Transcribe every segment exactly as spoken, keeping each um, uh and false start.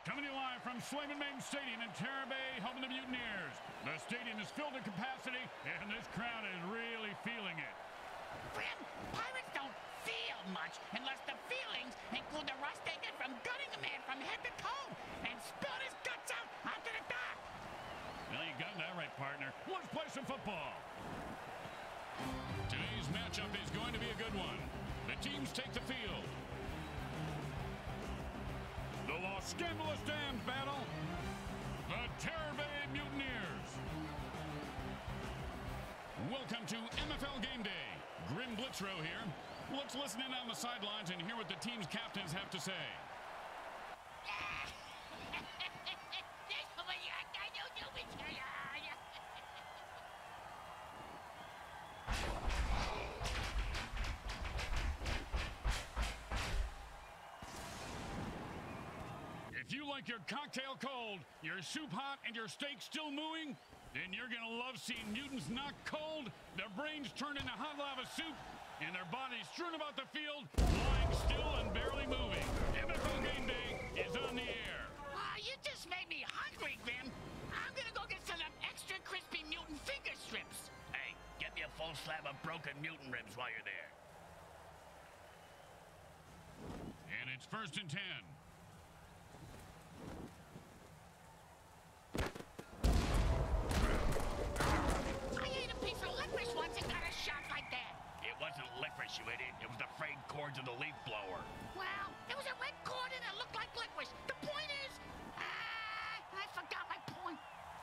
Coming to you live from Swayman Main Stadium in Terra Bay, home of the Mutineers. The stadium is filled to capacity, and this crowd is really feeling it. Grim, Pirates don't feel much unless the feelings include the rust they get from gutting a man from head to toe and spill his guts out onto the dock. Well, you got that right, partner. Let's play some football. Today's matchup is going to be a good one. The teams take the field. The Los Scandalous Dams battle. The Terra Bay Mutineers. Welcome to M F L Game Day. Grim Blitzrow here. Let's listen in on the sidelines and hear what the team's captains have to say. If you like your cocktail cold, your soup hot, and your steak still mooing, then you're going to love seeing mutants knocked cold, their brains turned into hot lava soup, and their bodies strewn about the field, lying still and barely moving. M F L Game Day is on the air. Ah, you just made me hungry, Grim. I'm going to go get some extra crispy mutant finger strips. Hey, get me a full slab of broken mutant ribs while you're there. And it's first and ten. It wasn't licorice, you idiot. It was the frayed cords of the leaf blower. Well, it was a red cord and it looked like licorice. The point is... Ah, I forgot my point.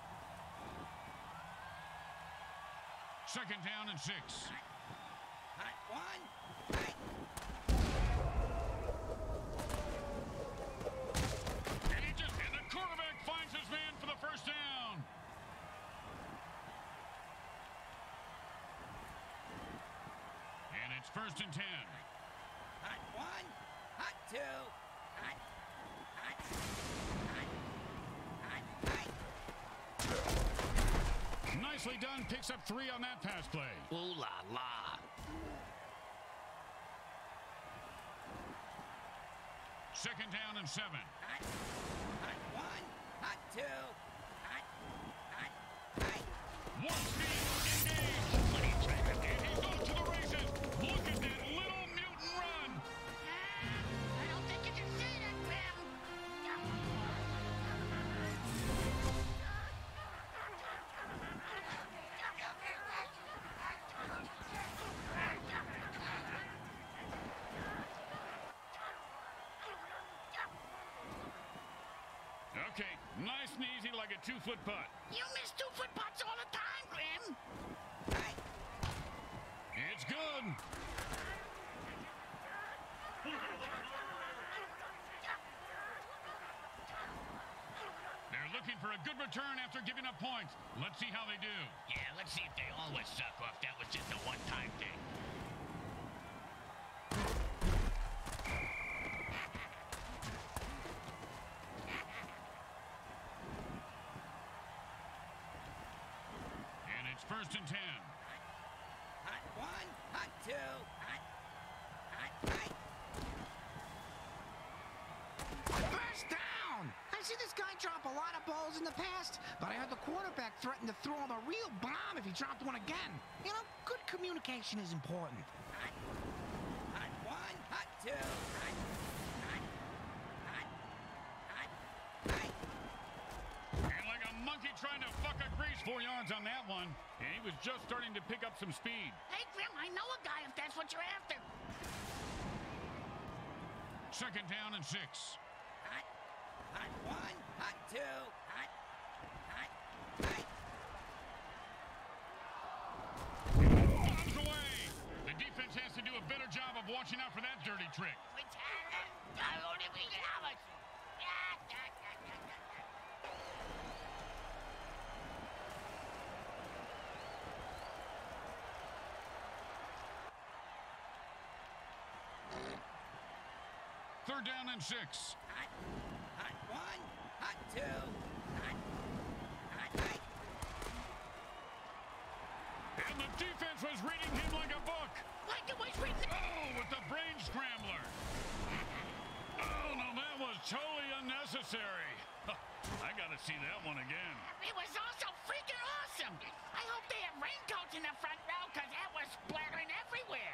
Second down and six. Hot, hot one. Hot. And he just... And the quarterback finds his man for the first down. And it's first and ten. Hot one, hot two, hot, hot, hot, hot, hot. Nicely done. Picks up three on that pass play. Ooh la la. Second down and seven. Hot, hot one, hot two, hot, hot, hot. One speed, engage. What are you trying to do? And he's off to the races. Look at that little mutant run. I don't think you can see that, Grim. Okay, nice and easy like a two-foot putt. You miss two-foot putts all the time, Grim. It's good. They're looking for a good return after giving up points. Let's see how they do. Yeah, let's see if they always suck or if that was just a one-time thing. And it's first and ten. Hot one, hot two, hot, hot, hot. First down! I see this guy drop a lot of balls in the past, but I heard the quarterback threaten to throw him a real bomb if he dropped one again. You know, good communication is important. Hot, hot one, hot two, hot, hot, hot, hot, hot. And like a monkey trying to fuck a grease, four yards on that one. And he was just starting to pick up some speed. Hey, Grim, I know a guy if that's what you're after. Second down and six. Hot, hot one, hot two, hot, hot, hot. Bombs away. The defense has to do a better job of watching out for that dirty trick. Third down and six. Hot, hot one, hot two, hot, hot, hot. And the defense was reading him like a book. Like it was written. Oh, with the brain scrambler. Oh, no, that was totally unnecessary. see that one again. It was also freaking awesome. I hope they have raincoats in the front row, because that was splattering everywhere.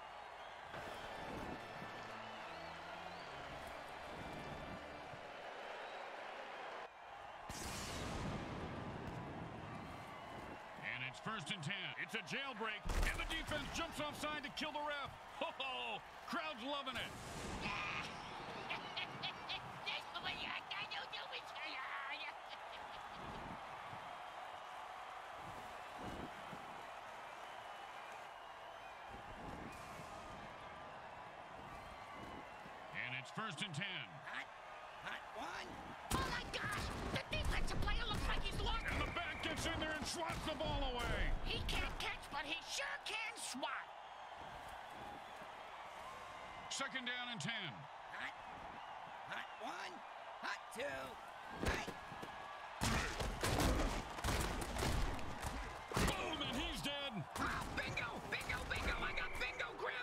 And it's first and ten. It's a jailbreak, and the defense jumps offside to kill the ref. Ho-ho! Crowd's loving it. And it's first and ten. Hot, hot one. Oh my gosh! The defensive player looks like he's lost. And the back gets in there and swats the ball away. He can't catch, but he sure can swat. Second down and ten. Hot, hot one, hot two, hot. Boom, and he's dead. Oh, bingo! Bingo, bingo! I got bingo, Grim!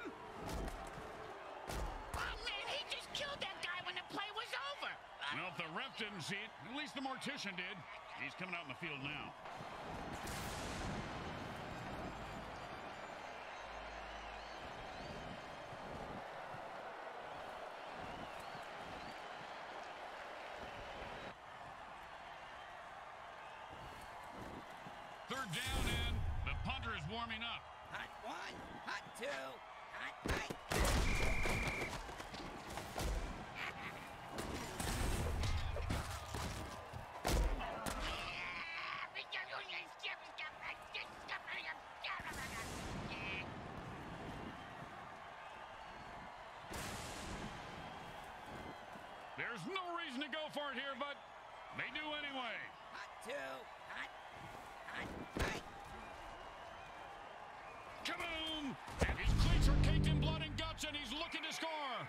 Oh man, he just killed that guy when the play was over. Well, if the ref didn't see it, at least the mortician did. He's coming out in the field now. Third down, and the punter is warming up. Hot one, hot two, hot, hot. There's no reason to go for it here, but they do anyway. Hot two, hot, hot, hot. Kaboom! And his cleats are caked in blood and guts, and he's looking to score.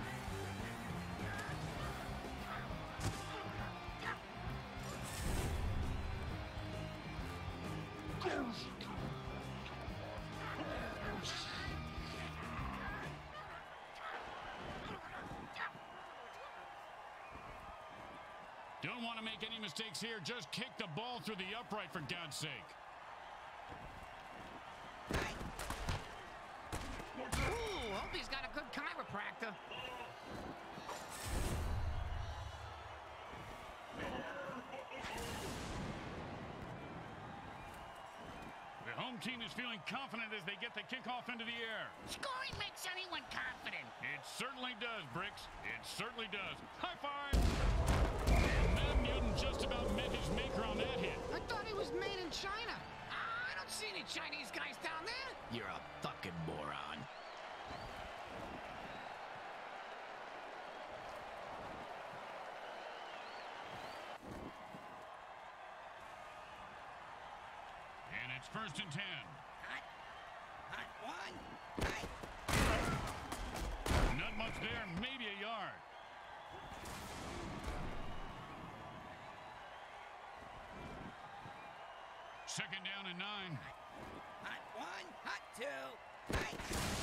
Don't want to make any mistakes here. Just kick the ball through the upright, for God's sake. Ooh, hope he's got a good chiropractor. The home team is feeling confident as they get the kickoff into the air. Scoring makes anyone confident. It certainly does, Bricks. It certainly does. High five! And Mad Mutant just about met his maker on that hit. I thought he was made in China. Ah, I don't see any Chinese guys down there. You're a fucking moron. And it's first and ten. Hot, hot one, hot. Not much there, maybe a yard. Second down and nine. Hot one, hot two, hot.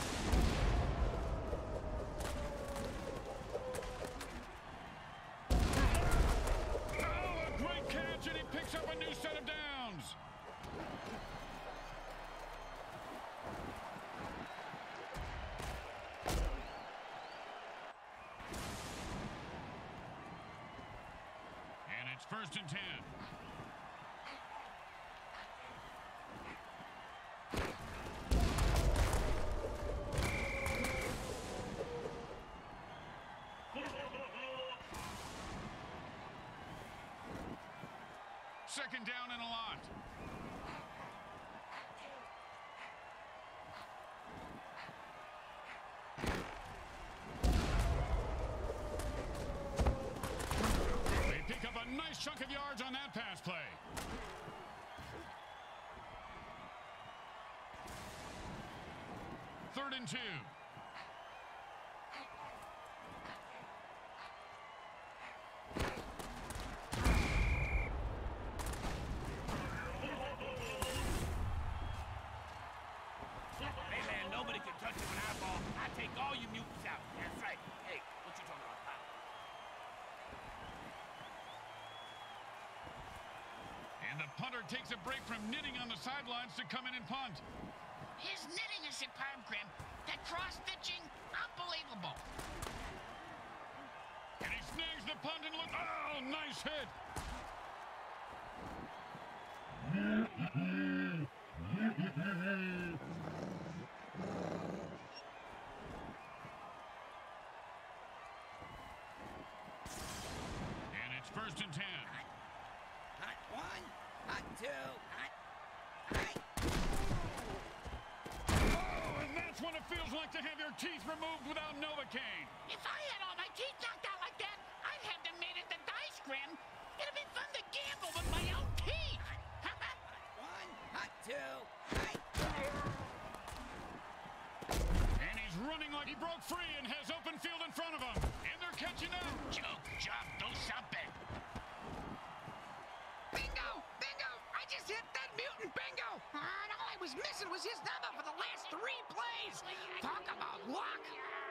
Oh, a great catch, and he picks up a new set of downs. And it's first and ten. Second down and a lot. They pick up a nice chunk of yards on that pass play. Third and two. Hey man, nobody can touch you when I ball. I take all you mutants out. That's right. Hey, what you talking about, pal? And the punter takes a break from knitting on the sidelines to come in and punt. His knitting is superb, Grim. That cross-stitching, unbelievable. And he snags the punt and look. Oh, nice hit. And it's first and ten. Hot, hot one, hot two, hot, hot. Oh, and that's what it feels like to have your teeth removed without Novocaine. If I had all my teeth knocked out like that, I'd have them made into dice, Grim. It'd be fun to gamble with my own teeth. Hot one, hot two, hot. And he's running like he broke free and has open field in front of him. And they're catching up. Joke, job, do something. Bingo! Bingo! I just hit that mutant bingo! And all I was missing was his number for the last three plays! Talk about luck!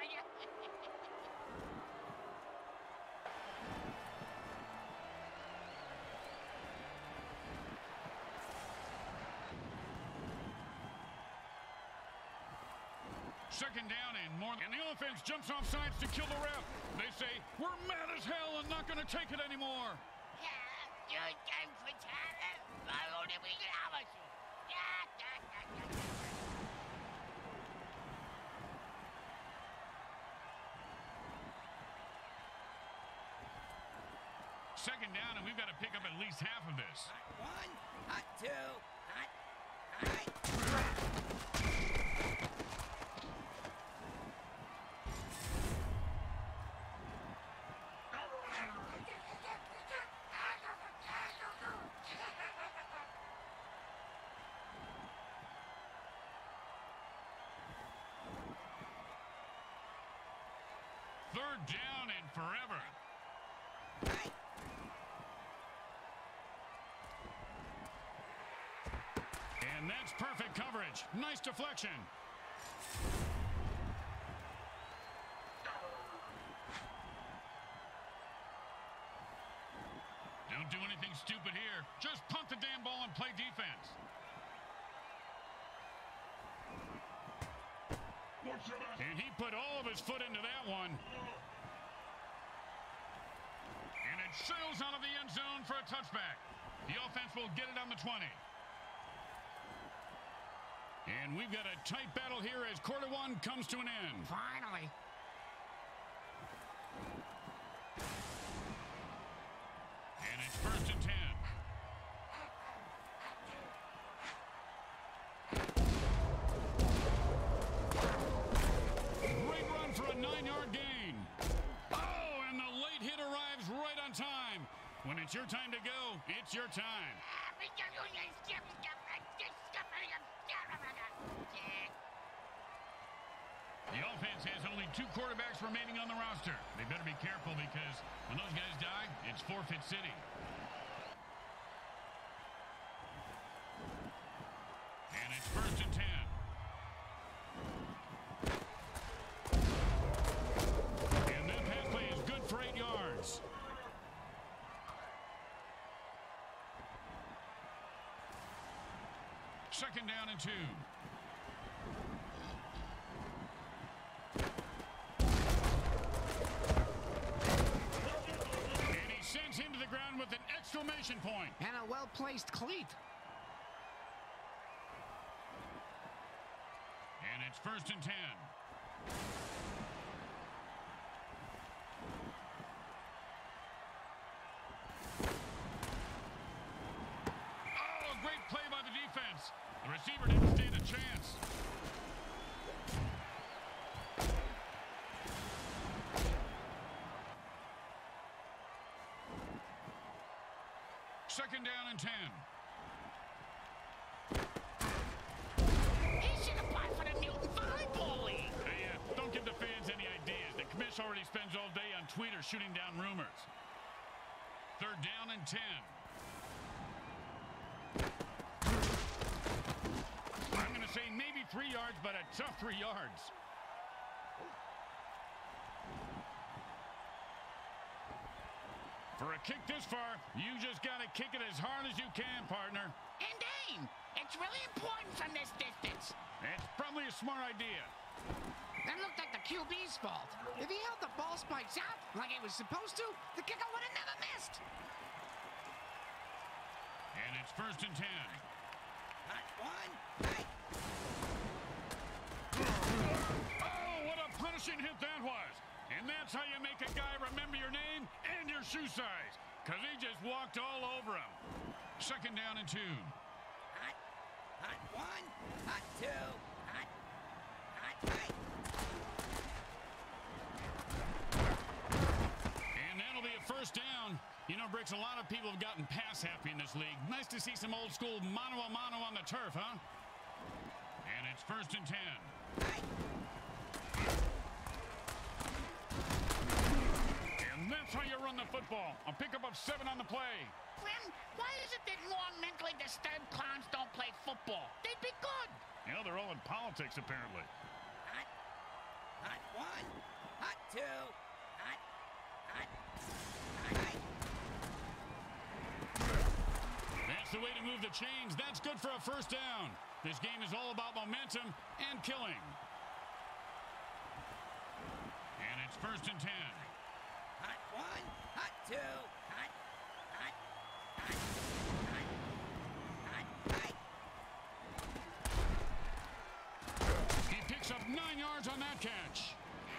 Second down and more. And the offense jumps off sides to kill the ref. They say, we're mad as hell and not going to take it anymore. Second down, and we've got to pick up at least half of this. Hot one, hot two, hot, hot. Third down and forever. And that's perfect coverage. Nice deflection. Don't do anything stupid here. Just punt the damn ball and play defense. And he put all of his foot into that one. And it sails out of the end zone for a touchback. The offense will get it on the twenty. And we've got a tight battle here as quarter one comes to an end. Finally. And it's first and ten. Great run for a nine-yard gain. Oh, and the late hit arrives right on time. When it's your time to go, it's your time. The offense has only two quarterbacks remaining on the roster. They better be careful because when those guys die, it's forfeit city. And it's first and ten. And that pass play is good for eight yards. Second down and two. And he sends him to the ground with an exclamation point. And a well-placed cleat. And it's first and ten. Oh, great play by the defense. The receiver didn't stand a chance. Second down and ten. He should apply for the Mutant Volleyball League. Hey, uh, don't give the fans any ideas. The commish already spends all day on Twitter shooting down rumors. Third down and ten. I'm going to say maybe three yards, but a tough three yards. For a kick this far, you just got to kick it as hard as you can, partner. And aim. It's really important from this distance. It's probably a smart idea. That looked like the Q B's fault. If he held the ball spikes out like he was supposed to, the kicker would have never missed. And it's first and ten. Hot one. Hot. Oh, what a punishing hit that was. And that's how you make a guy remember your name and your shoe size. Because he just walked all over him. Second down and two. Hot. Hot one. Hot two. Hot. Hot three. And that'll be a first down. You know, Bricks, a lot of people have gotten pass happy in this league. Nice to see some old school mano-a-mano on the turf, huh? And it's first and ten. And that's how you run the football. A pickup of seven on the play. Grim, why is it that more mentally disturbed clowns don't play football? They'd be good. You know, they're all in politics, apparently. Hot. Hot one. Hot two. Hot. Hot. Hot. That's the way to move the chains. That's good for a first down. This game is all about momentum and killing. And it's first and ten. Hot one. Hot two. Hot. Hot. Hot. Hot. Hot. Hot. He picks up nine yards on that catch.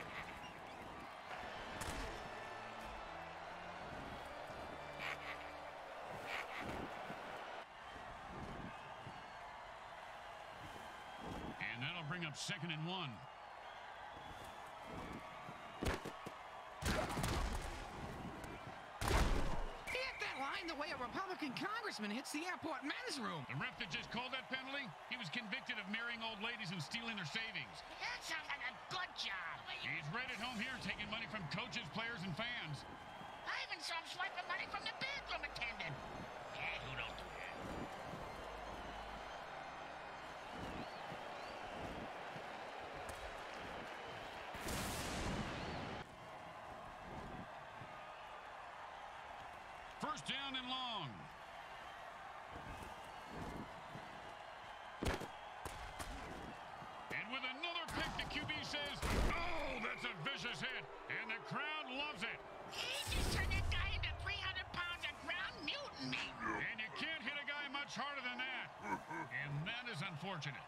And that'll bring up second and one. He hit that line the way a Republican congressman hits the airport men's room. The ref that just called that penalty, he was convicted of marrying old ladies and stealing their savings. That sounds like a good job. He's right at home here taking money from coaches, players, and fans. I even saw him swiping money from the bathroom attendant. Hey, who don't do that? First down and long. And with another pick, the Q B says, oh, that's a vicious hit. And the crowd loves it. He just turned that guy into three hundred pounds of ground mutant meat. And you can't hit a guy much harder than that. And that is unfortunate.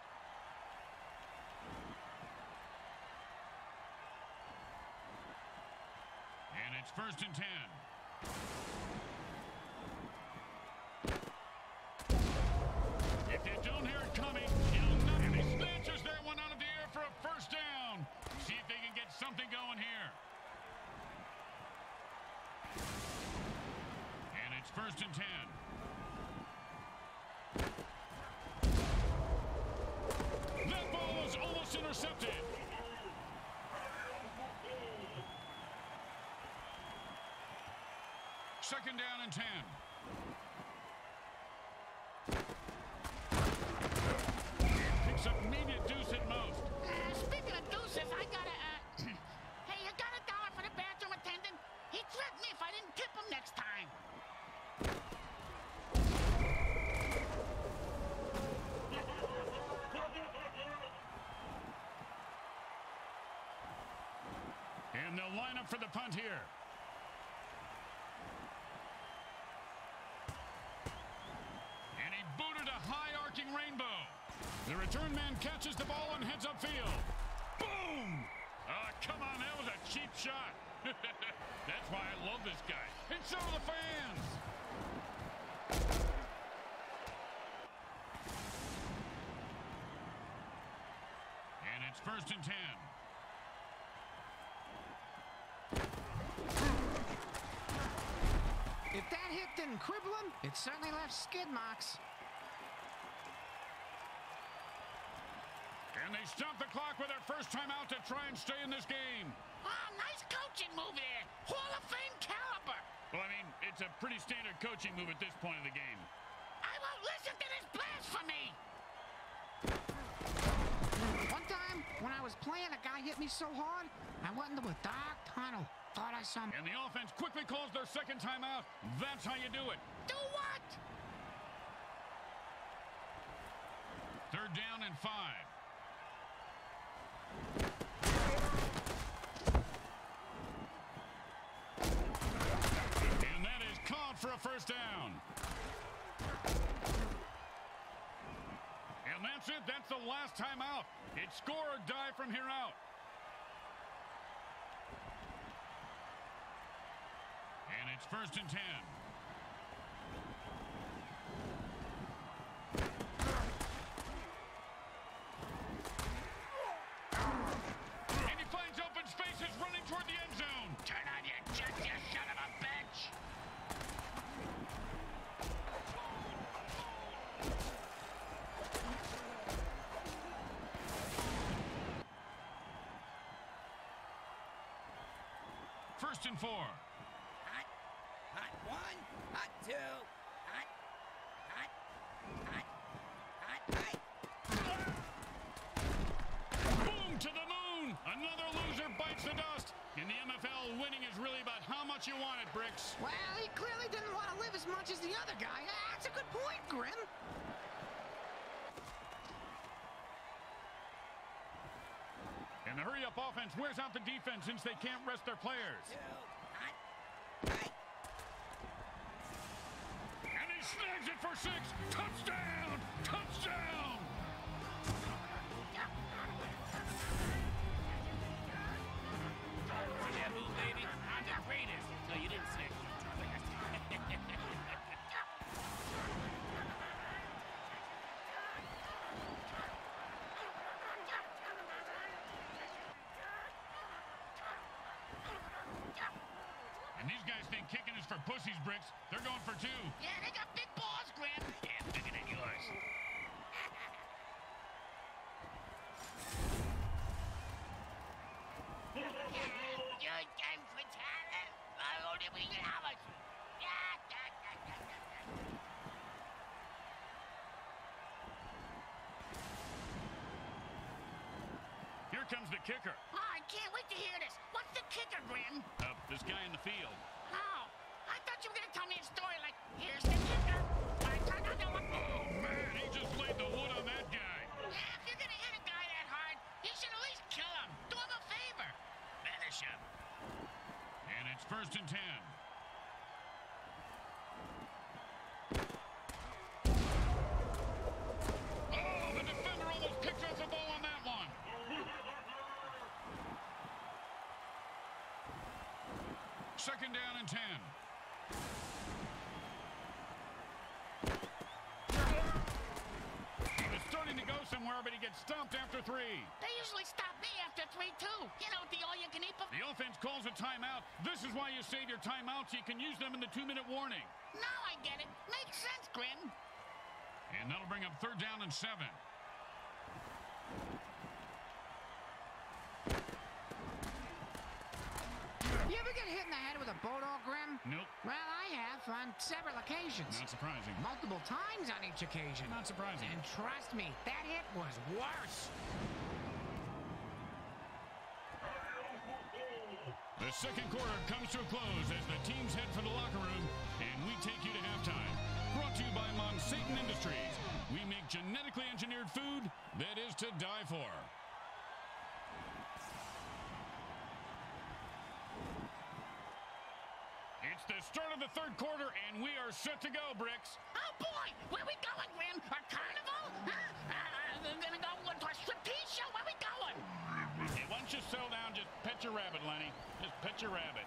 And it's first and ten. If you don't hear it coming, you'll not. And he snatches that one out of the air for a first down. See if they can get something going here. And it's first and ten. That ball was almost intercepted. Second down and ten. Picks up maybe a deuce at most. Uh, speaking of deuces, I gotta, uh... hey, you got a dollar for the bathroom attendant? He threatened me if I didn't tip him next time. And they'll line up for the punt here. And he booted a high-arcing rainbow. The return man catches the ball and heads upfield. Boom! Ah, come on, that was a cheap shot. That's why I love this guy. And so do the fans. And it's first and ten. If that hit didn't cripple him, it certainly left skid marks. And they stop the clock with their first time out to try and stay in this game. Oh, nice coaching move there. Hall of Fame caliber. Well, I mean, it's a pretty standard coaching move at this point of the game. I won't listen to this blasphemy. One time, when I was playing, a guy hit me so hard, I went into a dark tunnel. thought I saw... And the offense quickly calls their second timeout. That's how you do it. Do what? Third down and five. And that is caught for a first down. And that's it. That's the last timeout. It's score or die from here out. And it's first and ten. And he finds open spaces running toward the end zone. Turn on your jet, you son of a bitch. First and four. Hot, hot one, hot two, hot, hot, hot, hot, hot. Boom to the moon. Another loser bites the dust. In the M F L, winning is really about how much you want it, Bricks. Well, he clearly didn't want to live as much as the other guy. That's a good point, Grim. And the hurry-up offense wears out the defense since they can't rest their players. Two, hot, hot. And he snags it for six. Touchdown! Touchdown! See that move, baby? I'm the greatest. No, you didn't say it. And these guys think kicking is for pussies, Bricks. They're going for two. Yeah, they got big balls, Grim. Yeah, bigger than yours. You're time for talent. I only bring it out. Here comes the kicker. Oh, I can't wait to hear this. What's the kicker, Grim? Uh, this guy in the field. Oh, I thought you were going to tell me a story like, here's the kicker. I turned out to look. Oh, man, he just laid the wood on that guy. Yeah, if you're going to hit a guy that hard, you should at least kill him. Do him a favor. Finish him. And it's first and ten. Oh, the defender almost picked off the ball on that one. Second down and ten. He was starting to go somewhere, but he gets stomped after three. They usually stop me after three, too. You know, the all-you-can-eat buffet. The offense calls a timeout. This is why you save your timeouts so you can use them in the two-minute warning. Now I get it. Makes sense, Grim. And that'll bring up third down and seven. You ever get hit in the head with a boat all, Grim? Nope. Well, I have on several occasions. Not surprising. Multiple times on each occasion. Not surprising. And trust me, that hit was worse. The second quarter comes to a close as the teams head for the locker room, and we take you to halftime. Brought to you by Monsatan Industries. We make genetically engineered food that is to die for. It's the start of the third quarter, and we are set to go, Bricks. Oh, boy. Where we going, Grim? A carnival? Huh? Uh, we're going to go to a striptease show. Where we going? Hey, why don't you settle down? Just pet your rabbit, Lenny. Just pet your rabbit.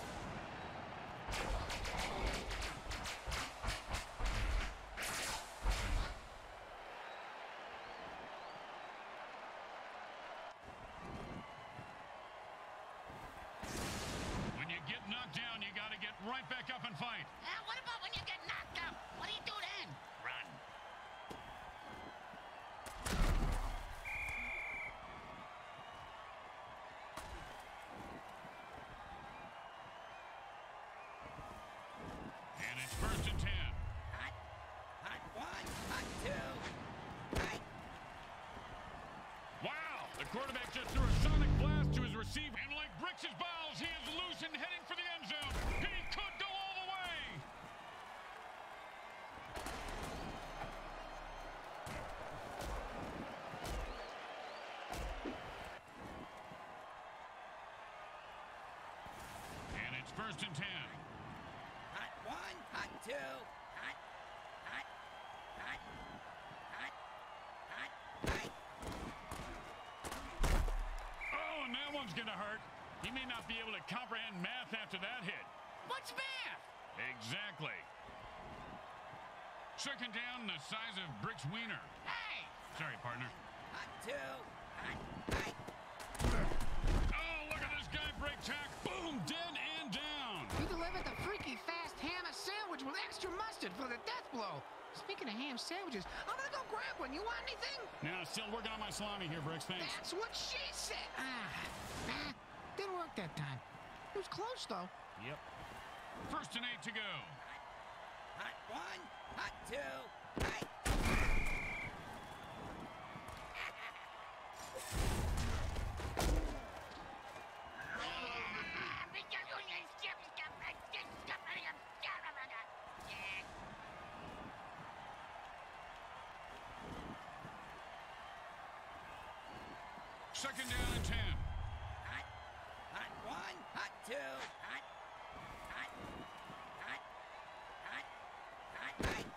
When you get knocked down, you got to get right back up and fight. Uh, what about when you get knocked out? What do you do then? Run. And it's first and ten. Hot, hot one, hot two, hot. Wow! The quarterback just threw a sonic blast to his receiver. And like Bricks' balls, he is loose and heading for the end zone. He could go all the way. And it's first and ten. Hot one, hot two, hot, hot, hot, hot, hot, hot. Oh, and that one's going to hurt. He may not be able to comprehend math after that hit. What's math? Exactly. Second down, the size of Brick's wiener. Hey! Sorry, partner. Hot two, hot, hot. Oh, look at this guy break tack. Boom, dead and down. He delivered the freaky fast ham sandwich with extra mustard for the death blow. Speaking of ham sandwiches, I'm gonna go grab one. You want anything? Now, still working on my salami here, Bricks. Thanks. That's what she said. Ah, ah, didn't work that time. It was close, though. Yep. First and eight to go. Hot one, hot two, hot. Second down and ten. Hot, hot one, hot two, hot, hot, hot, hot, hot, hot.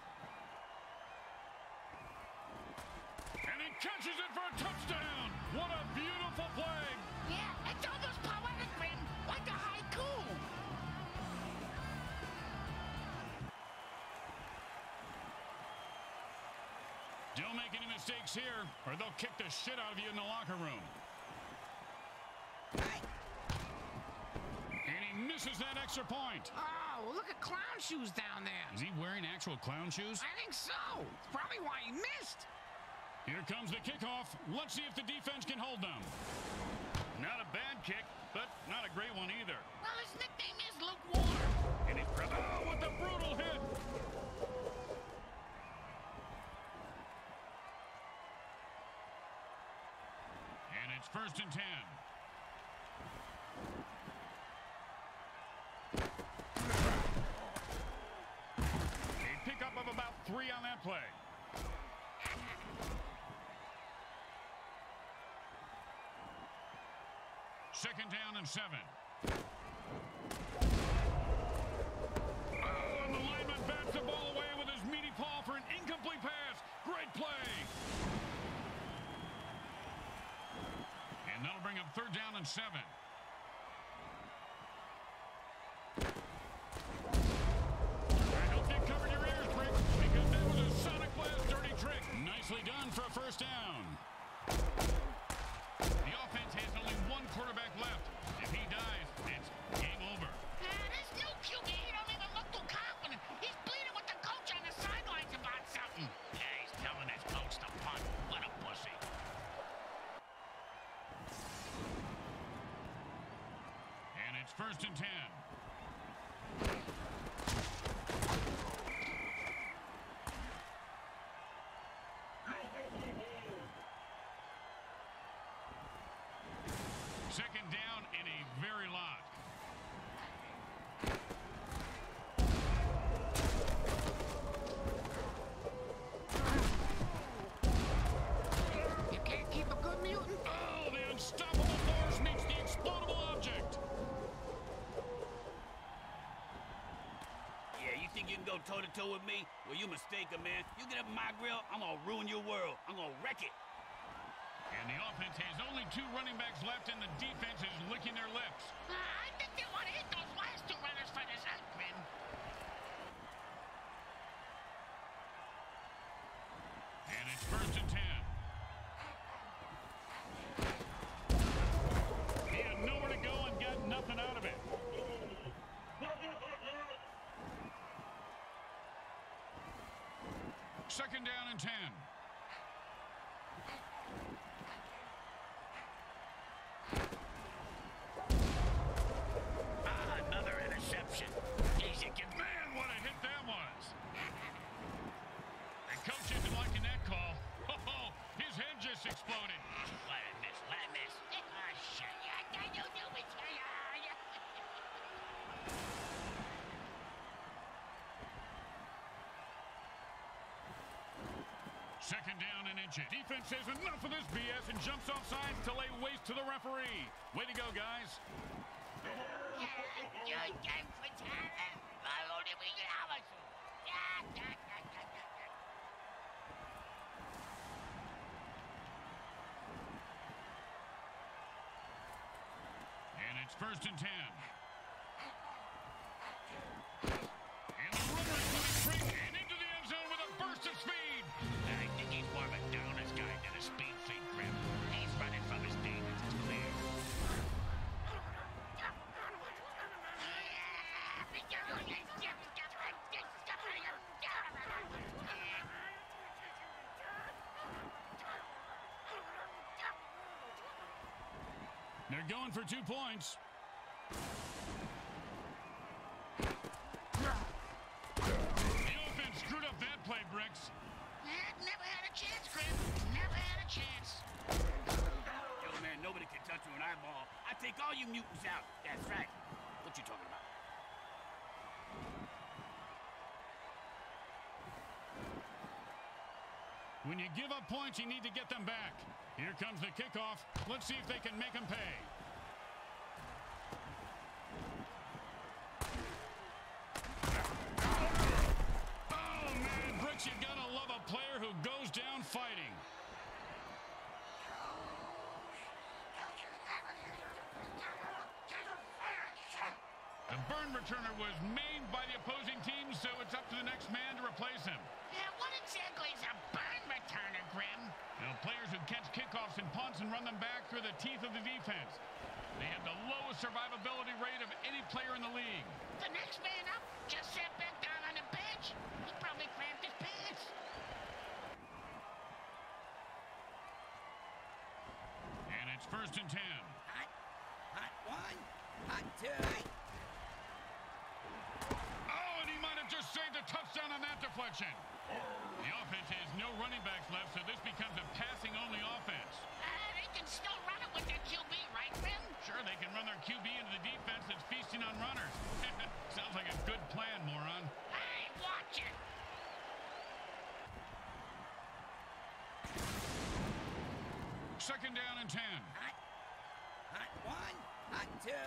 And he catches it for a touchdown. What a beautiful play. Yeah, it's almost poetic, man. Like a haiku. Don't make any mistakes here, or they'll kick the shit out of you in the locker room. And he misses that extra point. Oh, well, look at clown shoes down there. Is he wearing actual clown shoes? I think so. It's probably why he missed. Here comes the kickoff. Let's see if the defense can hold them. Not a bad kick, but not a great one either. Well, his nickname is Lukewarm. And he's probably... Oh, with a brutal hit. And it's first and ten. A pickup of about three on that play. Second down and seven. Oh, and the lineman bats the ball away with his meaty paw for an incomplete pass. Great play. And that'll bring up third down and seven. I hope you covered your ears, Brick, because that was a Sonic Blast dirty trick. Nicely done for a first down. The offense has only one quarterback left. If he dies, it's game over. Ah, this new Q B, he don't even look too confident. He's bleeding with the coach on the sidelines about something. Yeah, he's telling his coach to punt. What a pussy. And it's first and ten. Second down and a very lot. You can't keep a good mutant. Oh, the unstoppable force meets the explodable object. Yeah, you think you can go toe-to-toe with me? Well, you mistaken, man. You get up in my grill, I'm gonna ruin your world. I'm gonna wreck it. And the offense has only two running backs left, and the defense is licking their lips. Ah, I think they want to hit those last two runners for this Eggman. And it's first and ten. He had nowhere to go and got nothing out of it. Second down and ten. Ah, another interception. Easy, kid. Man, what a hit that was. The coach isn't liking that call. Oh, his head just exploded. Let it miss, let it miss. Ah, shit, yeah, I got you Second down and inches. Defense says enough of this B S and jumps off sides to lay waste to the referee. Way to go, guys. And it's first and ten. And the runner is going straight and into the end zone with a burst of speed. I think he's more of a downers guy than a speed freak, Grim. He's running from his demons, it's clear. They're going for two points. The offense screwed up that play, Bricks. Never had a chance, Grim. Never had a chance. Yo, man, nobody can touch you an eyeball. I take all you mutants out. That's right. What you talking about? When you give up points, you need to get them back. Here comes the kickoff. Let's see if they can make them pay. Oh, man, Bricks, you gotta love a player who goes down fighting. The burn returner was maimed by the opposing team, so it's up to the next man to replace him. Yeah, what exactly is a burn returner, Grim? You know, players who catch kickoffs and punts and run them back through the teeth of the defense. They have the lowest survivability rate of any player in the league. The next man up just sat back down on the bench. He probably cramped his pants. And it's first and ten. Hot, hot one, hot two. Oh, and he might have just saved a touchdown on that deflection. The offense has no running backs left, so this becomes a passing-only offense. Uh, they can still run it with their Q B, right, Grim? Sure, they can run their Q B into the defense that's feasting on runners. Sounds like a good plan, moron. Hey, watch it. Second down and ten. Hot, hot one, hot two.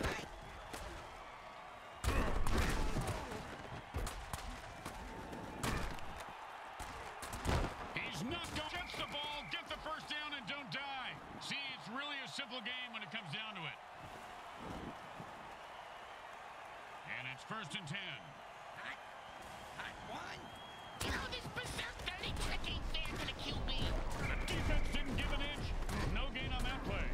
He's not going to catch the ball, get the first down, and don't die. See, it's really a simple game when it comes down to it. And it's first and ten. Hot, hot one. You know, this berserk dirty trick ain't fair to the Q B. The defense didn't give an inch. No gain on that play.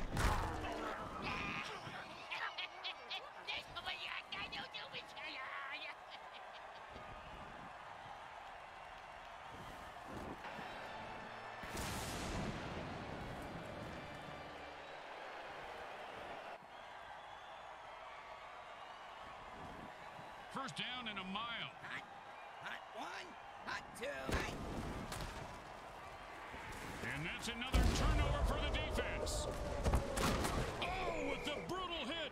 First down and a mile. Hot, hot one, hot two. And that's another turnover for the defense. Oh, with the brutal hit.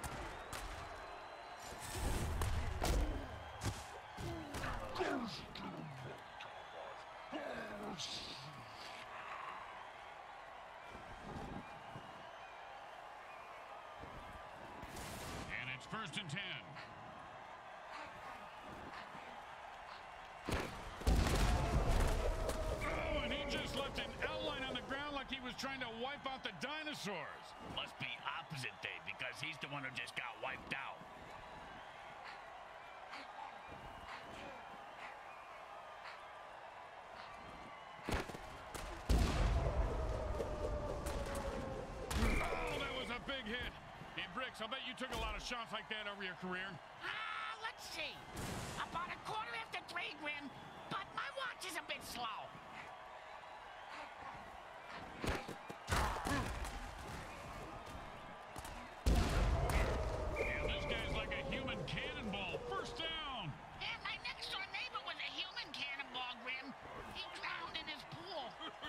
And it's first and ten. Trying to wipe out the dinosaurs. Must be opposite day because he's the one who just got wiped out. Oh, that was a big hit. Hey, Bricks, I bet you took a lot of shots like that over your career. Ah, uh, let's see. About a quarter after three, Grim, but my watch is a bit slow. Cannonball, first down. And my next door neighbor was a human cannonball, Grim. He drowned in his pool.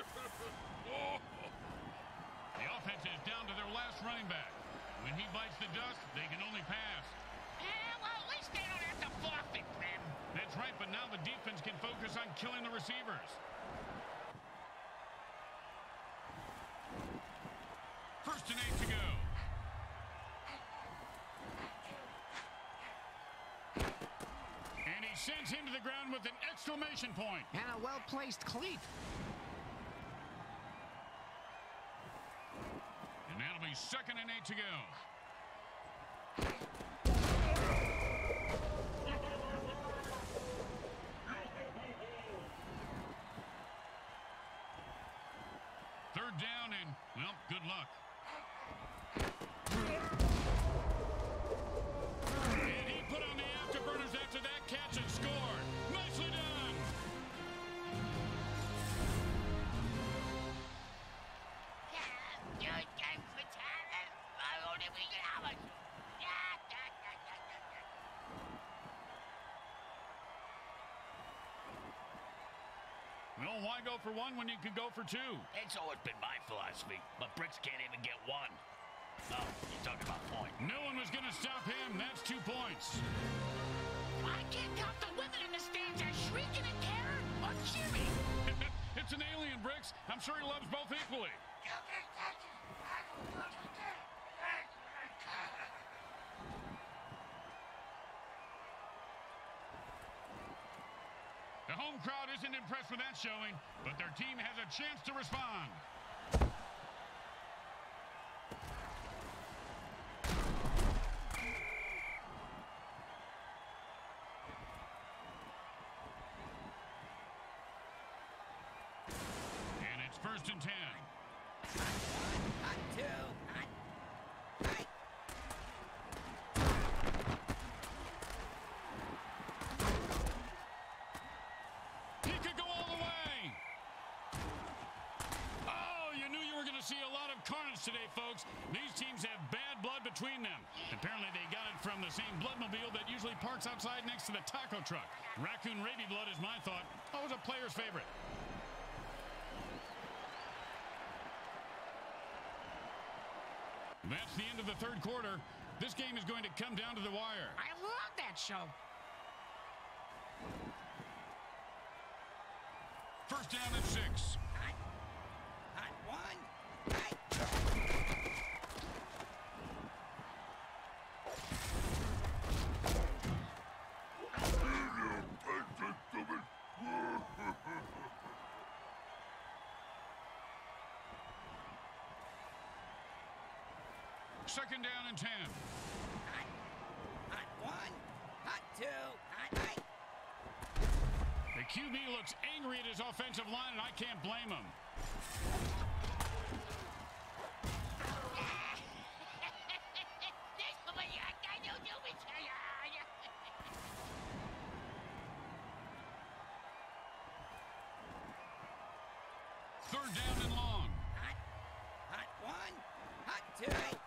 The offense is down to their last running back. When he bites the dust, they can only pass. Yeah, well, at least they don't have to forfeit, Grim. That's right, but now the defense can focus on killing the receivers. First and eight to go. And he sends him to the ground with an exclamation point. And a well-placed cleat. And that'll be second and eight to go. Third down and, well, good luck. And he put on the afterburners after that catch and scored. Nicely done. Well, why go for one when you can go for two? It's always been my philosophy, but Bricks can't even get one. Oh, you're talking about point. No one was going to stop him. That's two points. I can't tell if the women in the stands are shrieking in terror or cheering. It's an alien, Bricks. I'm sure he loves both equally. The home crowd isn't impressed with that showing, but their team has a chance to respond. And it's first and ten. Hot two. Hot. Hot. He could go all the way. Oh, you knew you were going to see a lot of carnage today, folks. These teams have bad blood between them. Apparently, they got it from the same bloodmobile that usually parks outside next to the taco truck. Raccoon rabies blood is my thought. Always a player's favorite. That's the end of the third quarter. This game is going to come down to the wire. I love that show. First down and six. Hot. Hot one. Hot. Second down and ten. Hot. Hot one. Hot two. Hot. Hot. The Q B looks angry at his offensive line, and I can't blame him. Third down and long. Hot. Hot one. Hot two.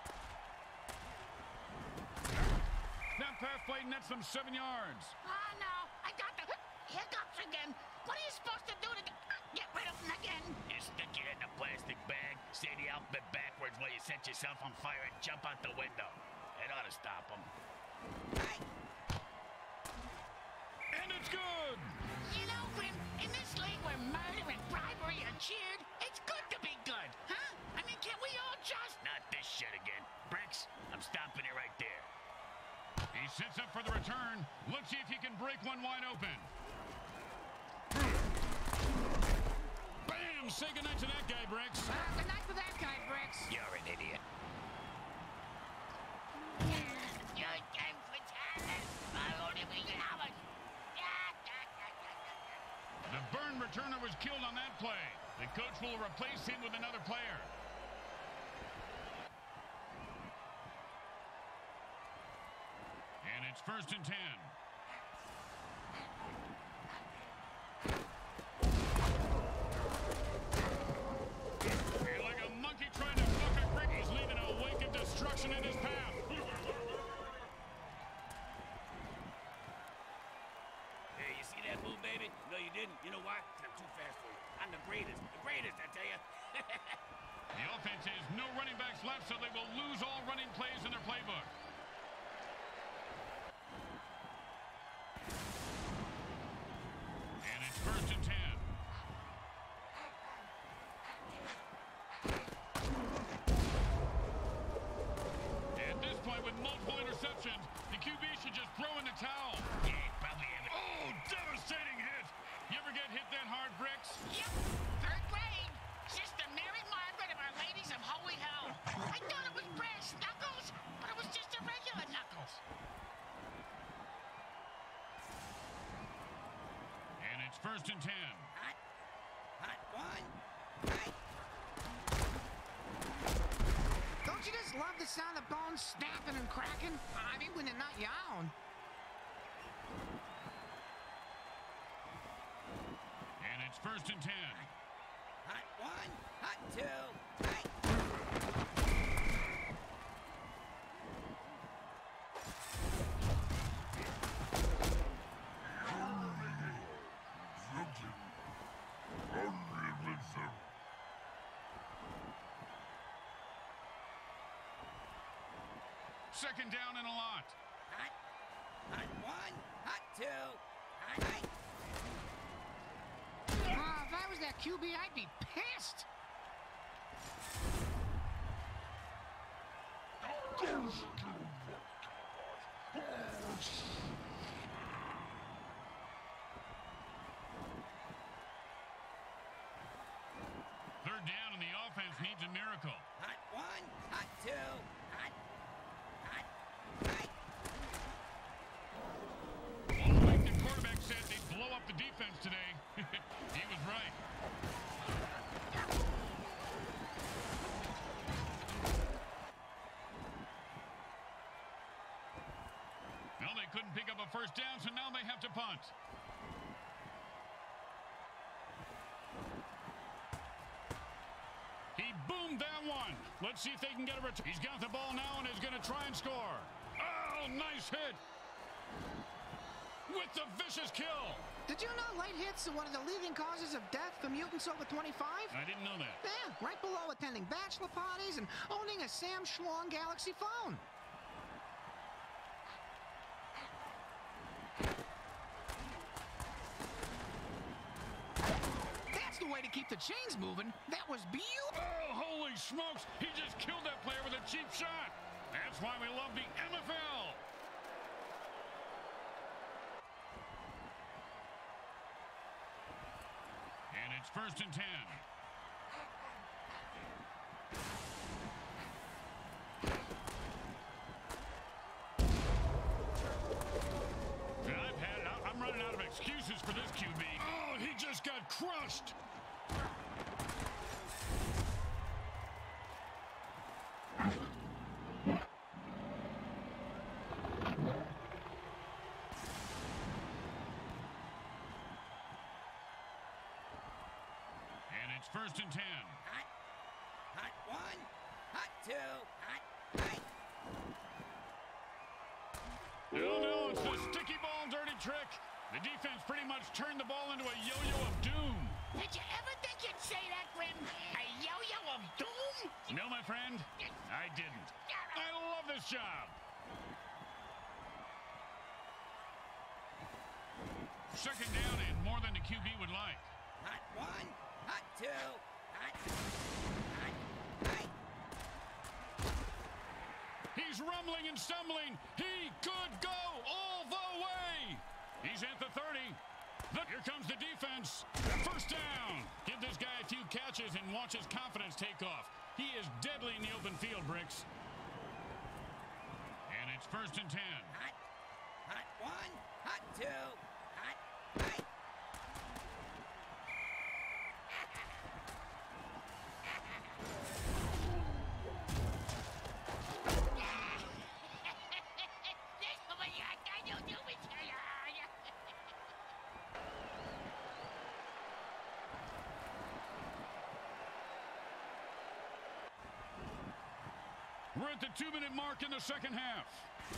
That pass play nets them seven yards. Oh, no. I got the hiccups again. What are you supposed to do to get rid of them again? You stick it in a plastic bag, say the alphabet backwards while you set yourself on fire and jump out the window. It ought to stop them. Hot. And it's good. You know, Grim, in this league where murder and bribery are cheered, it's good to be good, huh? I mean, can't we all just... Not this shit again. Bricks, I'm stopping it right there. He sets up for the return. Let's see if he can break one wide open. Bam! Say goodnight to that guy, Bricks. Uh, good night for that guy, Bricks. You're an idiot. The burn returner was killed on that play. The coach will replace him with another player. And it's first and ten. You're like a monkey trying to fuck a cricket. He's leaving a wake of destruction in his path. Hey, you see that move, baby? No, you didn't. You know why? 'Cause I'm too fast for you. I'm the greatest. The greatest, I tell you. The offense has no running backs left, so they will lose all running plays in their playbook. And it's first and ten. first and ten. Hot. Hot one. Hot. Don't you just love the sound of bones snapping and cracking? I mean, when they're not your own. And it's first and ten. Hot one. Hot two. Hot. Second down and a lot. Hot. Hot one. Hot two. Hot. Hot. Ah, if I was that Q B, I'd be pissed. Third down, and the offense needs a miracle. Hot one. Hot two. Hot. Hot. Hot. Well, like the quarterback said, they'd blow up the defense today. He was right. Well, they couldn't pick up a first down, so now they have to punt. He boomed that one. Let's see if they can get a return. He's got the ball now and is going to try and score. Oh, nice hit. With the vicious kill. Did you know late hits are one of the leading causes of death for mutants over twenty-five? I didn't know that. Yeah, right below attending bachelor parties and owning a Sam Schlong Galaxy phone. That's the way to keep the chains moving. That was beautiful. Oh, holy smokes. He just killed that player with a cheap shot. That's why we love the M F L. And it's first and ten. I've had it. I'm running out of excuses for this Q B. Oh, he just got crushed. And it's first and ten. Hot. Hot one. Hot two. Hot. Hot. No, no, it's the sticky ball dirty trick. The defense pretty much turned the ball into a yo-yo of doom. Did you ever think you'd say that, Grim? A yo-yo of doom? No, my friend, I didn't. I love this job. Second down and more than the Q B would like. Hot one. Hot two. Hot. Hot. Hot. He's rumbling and stumbling. He could go all the way. He's at the thirty. Look, here comes the defense. First down. Give this guy a few catches and watch his confidence take off. He is deadly in the open field, Bricks. And it's first and ten. Hot. Hot one. Hot two. Hot. Hot. We're at the two-minute mark in the second half.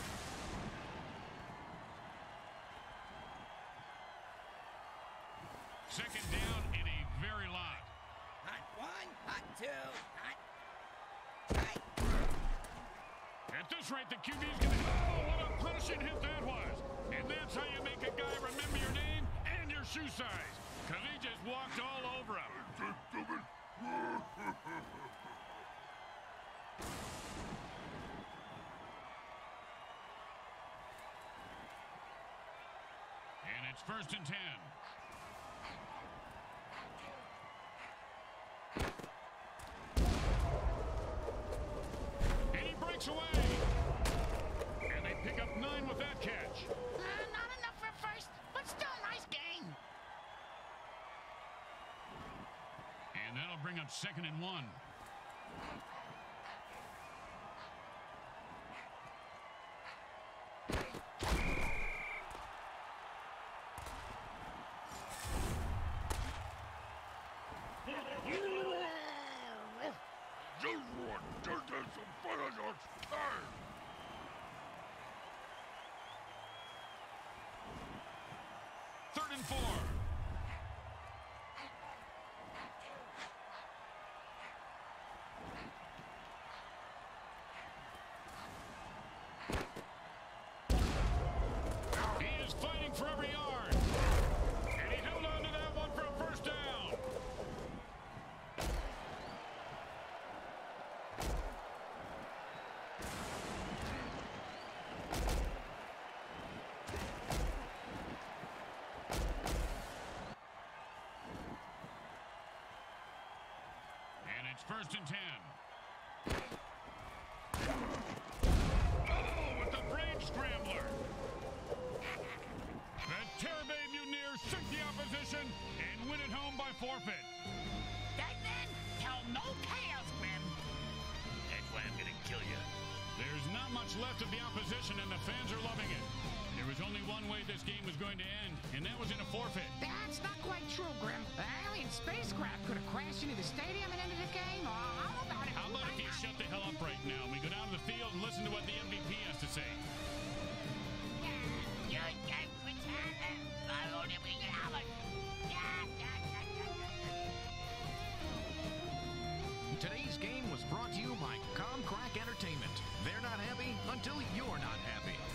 Second down in a very lot. Hot one. Hot two. Hot. Hot. At this rate, the Q B's going to... Oh, what a punishing hit that was. And that's how you make a guy remember your name and your shoe size. Because he just walked all over him. And it's first and ten. And he breaks away. And they pick up nine with that catch. Uh, not enough for first, but still a nice game. it's second and one. Third and four. He is fighting for every yard. And he held on to that one for a first down. And it's first and ten. Oh, with the brain scrambler. The Terror Bay Mutineers sink the opposition and win it home by forfeit. That man, tell no chaos, Grim. That's why I'm gonna kill you. There's not much left of the opposition, and the fans are loving it. There was only one way this game was going to end, and that was in a forfeit. That's not quite true, Grim. The alien spacecraft could have crashed into the stadium and ended the game. Oh, how about it? How about if you shut the hell up right now and we go down to the field and listen to what the M V P has to say? Today's game was brought to you by Comcrack Entertainment. They're not happy until you're not happy.